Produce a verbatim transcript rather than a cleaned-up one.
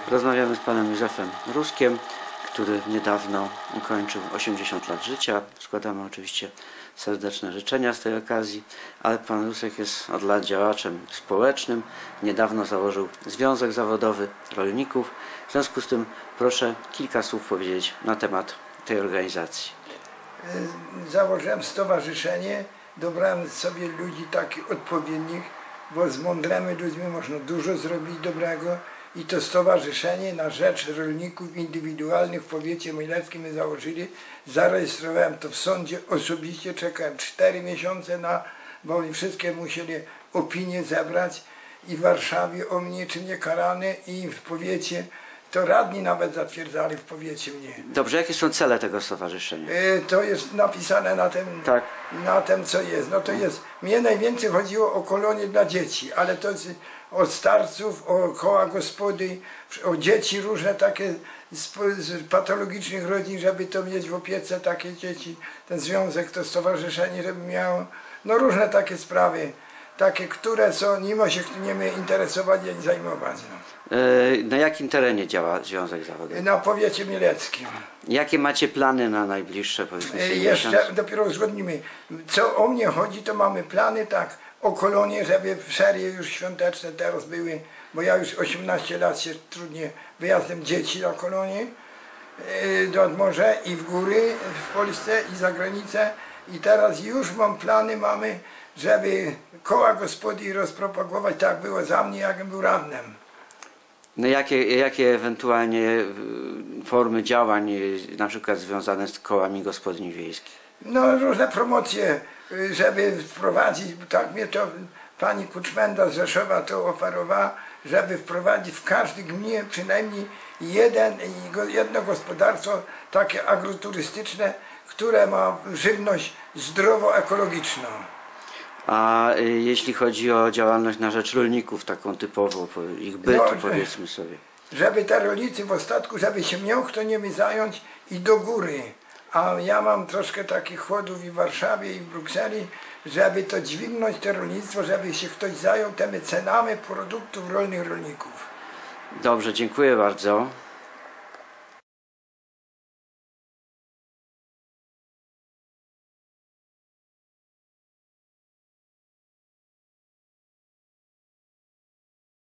Rozmawiamy z panem Józefem Ruskiem, który niedawno ukończył osiemdziesiąt lat życia. Składamy oczywiście serdeczne życzenia z tej okazji, ale pan Rusek jest od lat działaczem społecznym. Niedawno założył Związek Zawodowy Rolników. W związku z tym proszę kilka słów powiedzieć na temat tej organizacji. Założyłem stowarzyszenie, dobrałem sobie ludzi takich odpowiednich, bo z mądrymi ludźmi można dużo zrobić dobrego. I to stowarzyszenie na rzecz rolników indywidualnych w powiecie chmielewskim my założyli. Zarejestrowałem to w sądzie osobiście, czekałem cztery miesiące na, bo oni wszystkie musieli opinie zebrać i w Warszawie o mnie czy nie karane i w powiecie. To radni nawet zatwierdzali w powiecie mnie. Dobrze, jakie są cele tego stowarzyszenia? E, to jest napisane na tym, tak. na tym, co jest. No to jest. Mnie najwięcej chodziło o kolonie dla dzieci, ale to jest o starców, o koła gospody, o dzieci różne takie z, z patologicznych rodzin, żeby to mieć w opiece takie dzieci. Ten związek, to stowarzyszenie, żeby miało, no różne takie sprawy. Takie, które są, nie ma się nimi interesować i zajmować. No. Na jakim terenie działa Związek Zawodowy? Na powiecie mieleckim. Jakie macie plany na najbliższe, powiedzmy sobie, Jeszcze miesiąc? dopiero uzgodnimy. Co o mnie chodzi, to mamy plany tak o kolonie, żeby ferie już świąteczne teraz były, bo ja już osiemnaście lat się trudnię wyjazdem dzieci na kolonie, do morza i w góry w Polsce i za granicę. I teraz już mam plany, mamy, żeby koła gospody rozpropagować, tak było za mnie, jakbym był radnym. No jakie, jakie ewentualnie formy działań, na przykład związane z kołami gospodyń wiejskich? No różne promocje, żeby wprowadzić, tak mnie to pani Kuczmenda z Rzeszowa to oferowała, żeby wprowadzić w każdej gminie przynajmniej jeden, jedno gospodarstwo takie agroturystyczne, które ma żywność zdrowo-ekologiczną. A jeśli chodzi o działalność na rzecz rolników, taką typową, ich bytu, no, powiedzmy sobie. Żeby te rolnicy w ostatku, żeby się miał kto nimi zająć i do góry. A ja mam troszkę takich chłodów i w Warszawie i w Brukseli, żeby to dźwignąć, to rolnictwo, żeby się ktoś zajął tymi cenami produktów rolnych rolników. Dobrze, dziękuję bardzo.